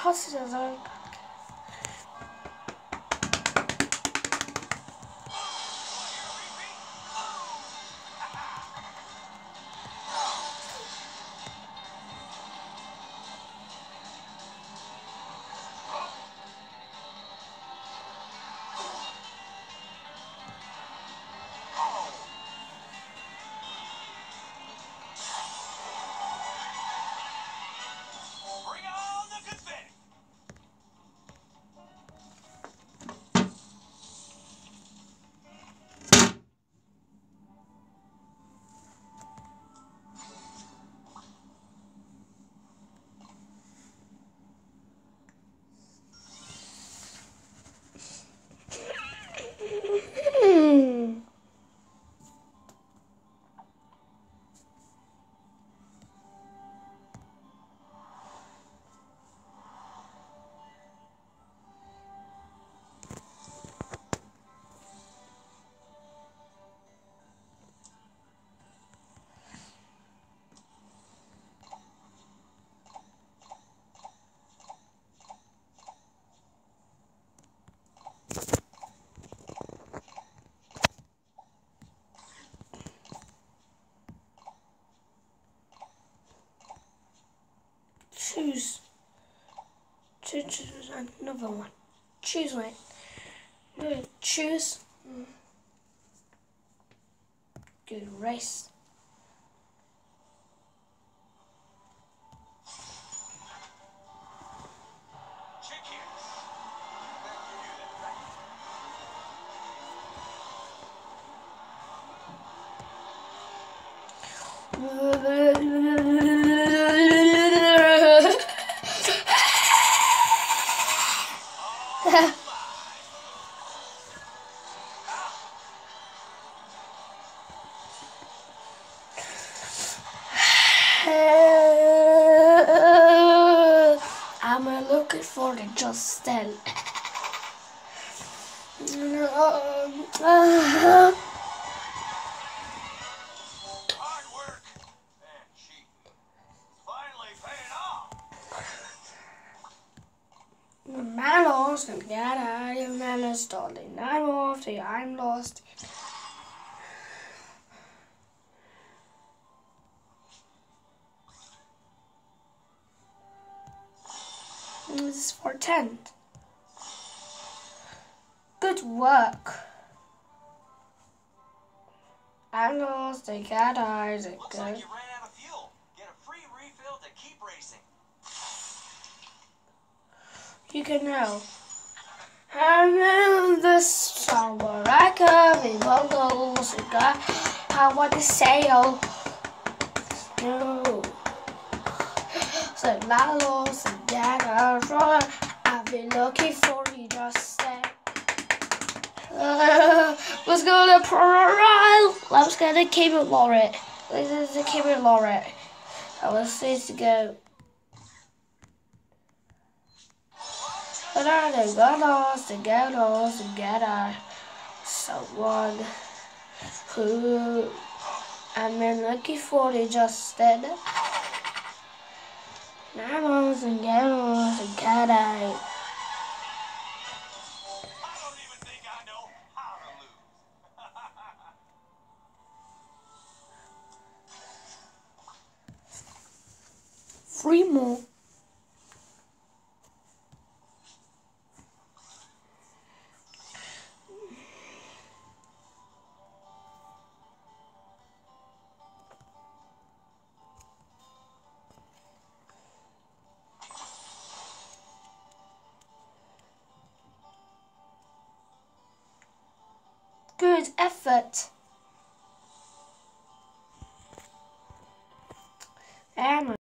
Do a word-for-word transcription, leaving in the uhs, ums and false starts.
hast du da sagen? Choose. Choose another one. Choose one. No, choose. Good race. I'm looking for the Justin. Hard work and cheating. Finally paying off. Man lost and get out of man is darling. I'm off, I'm lost. This is for tent. Good work. I lost, I got eyes. Looks like you ran out of fuel. Get a free refill to keep racing. You can know. I'm in the summer. I come in bungalows. I want to sail. No. So I lost and that I run. I've been looking for you just then. Uh, let's go to Pearl. Let's go to Cable Lauret. This is the Cable Lauret. I was supposed to go. But I done got lost and get lost and get out. Someone who I've been looking for you just then. Get lost and get lost and get out. Three more. Good effort. And